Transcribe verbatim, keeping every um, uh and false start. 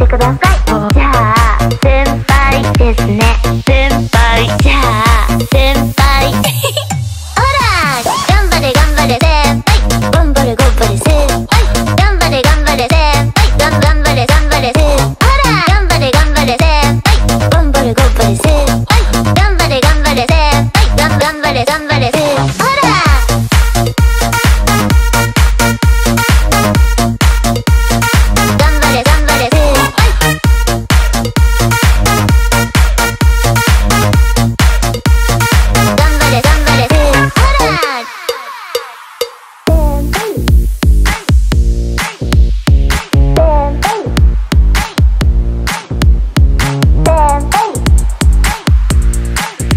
てください。じゃあ先輩ですね。先輩。じゃあ先輩。ほら頑張れ頑張れ先輩。頑張れ頑張れ先輩。頑張れ頑張れ先輩。